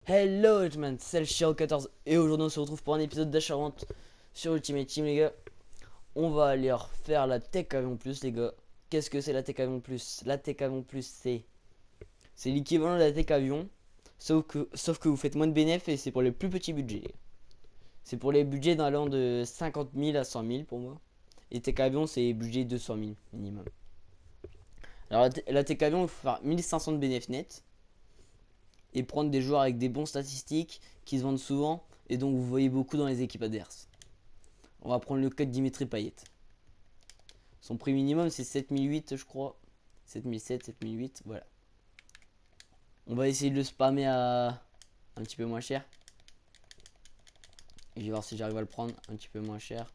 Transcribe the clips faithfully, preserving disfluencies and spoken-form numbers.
Hello man, c'est le Chiro quatorze et aujourd'hui on se retrouve pour un épisode d'achat-vente sur Ultimate Team les gars. On va aller refaire la Tech Avion Plus les gars. Qu'est-ce que c'est la Tech Avion Plus? La Tech Avion Plus c'est c'est l'équivalent de la Tech Avion sauf que, sauf que vous faites moins de bénéfices et c'est pour les plus petits budgets. C'est pour les budgets allant de cinquante mille à cent mille pour moi. Et Tech Avion c'est budget deux cent mille minimum. Alors la, la Tech Avion il faut faire mille cinq cents de bénéfices net et prendre des joueurs avec des bons statistiques qui se vendent souvent et donc vous voyez beaucoup dans les équipes adverses. On va prendre le cas de Dimitri Payet. Son prix minimum c'est sept mille huit je crois. sept mille sept, sept mille huit, voilà. On va essayer de le spammer à un petit peu moins cher. Et je vais voir si j'arrive à le prendre un petit peu moins cher.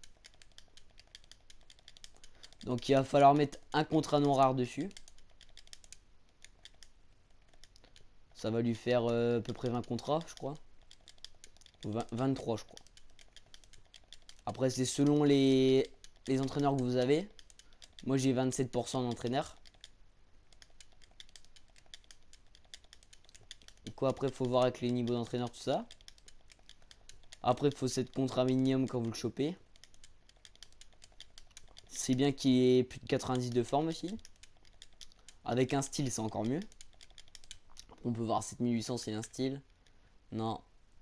Donc il va falloir mettre un contrat non rare dessus. Ça va lui faire euh, à peu près vingt contrats je crois. vingt, vingt-trois je crois. Après c'est selon les, les entraîneurs que vous avez. Moi j'ai vingt-sept pour cent d'entraîneur. Et quoi après faut voir avec les niveaux d'entraîneur tout ça. Après il faut sept contrats minimum quand vous le chopez. C'est bien qu'il y ait plus de quatre-vingt-dix de forme aussi. Avec un style c'est encore mieux. On peut voir sept mille huit cents c'est un style. Non.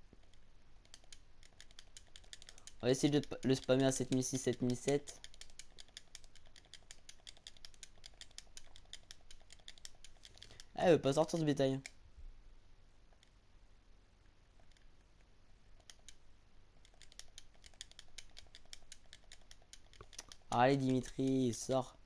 On va essayer de le spammer à sept mille six, sept mille sept. Ah, elle veut pas sortir ce bétail. Allez Dimitri, sort.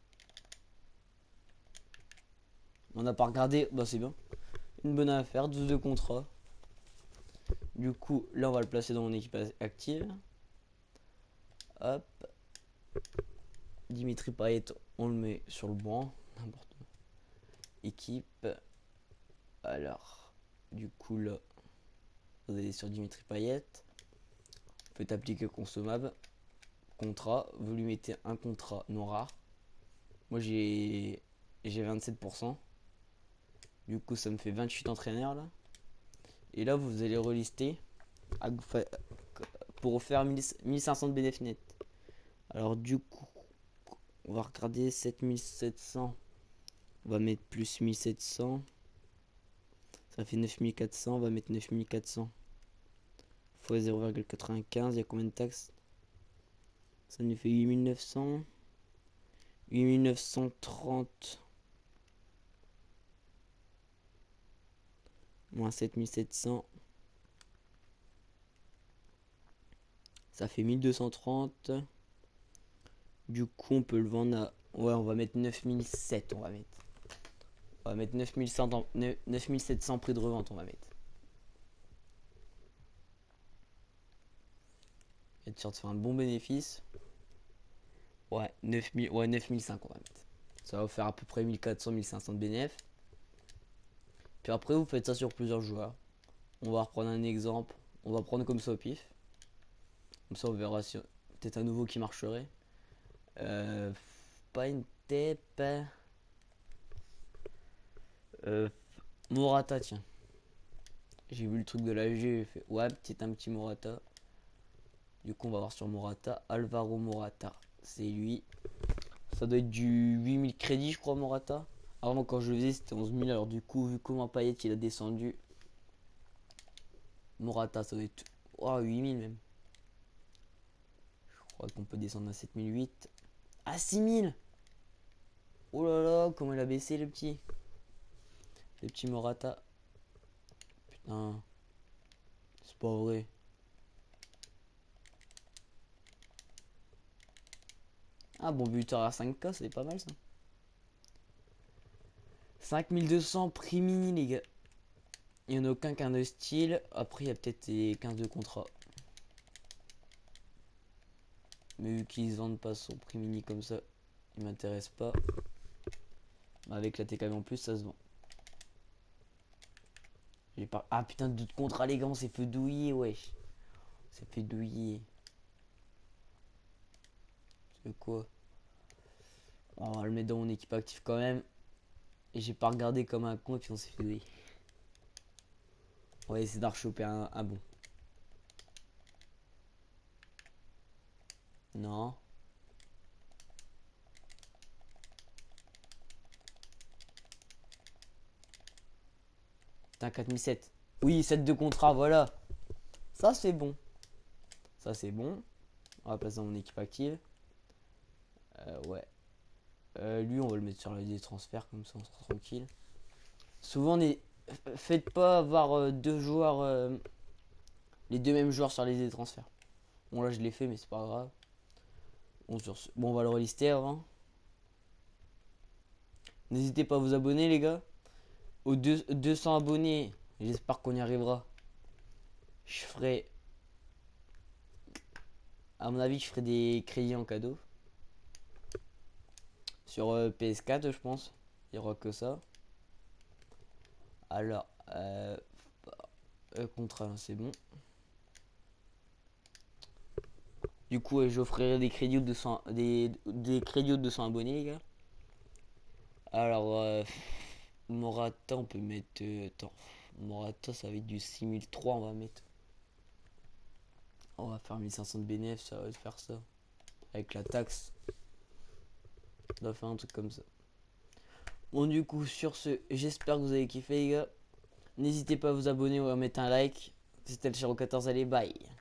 On n'a pas regardé. Bah c'est bien. Une bonne affaire, douze de contrat. Du coup, là on va le placer dans mon équipe active. Hop. Dimitri Payet, on le met sur le banc. N'importe. Équipe. Alors, du coup là, vous allez sur Dimitri Payet. Vous faites appliquer consommable. Contrat. Vous lui mettez un contrat non rare. Moi j'ai j'ai vingt-sept pour cent. Du coup ça me fait vingt-huit entraîneurs là. Et là vous allez relister pour faire mille cinq cents de bénéfices net. Alors du coup on va regarder sept mille sept cents. On va mettre plus mille sept cents. Ça fait neuf mille quatre cents. On va mettre neuf mille quatre cents fois zéro virgule quatre-vingt-quinze. Il y a combien de taxes? Ça nous fait huit mille neuf cents. huit mille neuf cent trente moins sept mille sept cents. Ça fait mille deux cent trente. Du coup, on peut le vendre à... Ouais, on va mettre neuf mille sept. On va mettre. On va mettre neuf mille cent, neuf mille sept cents prix de revente. On va mettre. Être sûr de faire un bon bénéfice. Ouais, neuf mille, ouais, neuf mille cinq on va mettre. Ça va vous faire à peu près mille quatre cents, mille cinq cents de bénéfice. Puis après, vous faites ça sur plusieurs joueurs. On va reprendre un exemple. On va prendre comme ça au pif. Comme ça, on verra si peut-être un nouveau qui marcherait. Euh, pas une tête. Euh, Morata, tiens. J'ai vu le truc de la G, j'ai fait ouais, peut-être un petit Morata. Du coup, on va voir sur Morata. Alvaro Morata, c'est lui. Ça doit être du huit mille crédits, je crois, Morata. Avant, quand je le faisais, c'était onze mille. Alors, du coup, vu comment Payet il a descendu, Morata, ça doit être oh, huit mille même. Je crois qu'on peut descendre à sept mille huit. À six mille. Oh là là, comment il a baissé le petit. Le petit Morata. Putain. C'est pas vrai. Ah bon, buteur à cinq K, c'est pas mal ça. cinq mille deux cents prix mini, les gars. Il n'y en a aucun qu'un de style. Après, il y a peut-être les quinze de contrat. Mais vu qu'ils vendent pas son prix mini comme ça, il m'intéresse pas. Avec la T K V en plus, ça se vend. J'ai pas... Ah putain, de contrat, les gars, on s'est fait douiller, wesh. On s'est fait douiller. C'est quoi? On va le mettre dans mon équipe active quand même. Et j'ai pas regardé comme un con et puis on s'est fait douiller. On va essayer d'en choper un, un bon. Non. Putain, quatre mille sept. Oui, sept de contrat, voilà. Ça, c'est bon. Ça, c'est bon. On va passer dans mon équipe active. Euh, ouais. Euh, lui, on va le mettre sur la liste des transferts, comme ça, on sera tranquille. Souvent, n'est faites pas avoir euh, deux joueurs, euh, les deux mêmes joueurs sur les listes des transferts. Bon, là, je l'ai fait, mais c'est pas grave. Bon, sur ce... bon, on va le relister avant. N'hésitez pas à vous abonner, les gars. Aux deux, deux cents abonnés, j'espère qu'on y arrivera. Je ferai, à mon avis, je ferai des crédits en cadeau. Sur euh, P S quatre, je pense. Il n'y aura que ça. Alors, euh, euh, contrat, c'est bon. Du coup, euh, j'offrirai des crédits de deux cents, des, des crédits de deux cents abonnés, les gars. Alors, euh, Morata, on peut mettre. Euh, attends, Morata, ça va être du six mille trois, on va mettre. On va faire mille cinq cents de bénéfice, ça va faire ça. Avec la taxe. On va faire un truc comme ça. Bon, du coup, sur ce, j'espère que vous avez kiffé, les gars. N'hésitez pas à vous abonner ou à mettre un like. C'était le Chiro quatorze, allez, bye.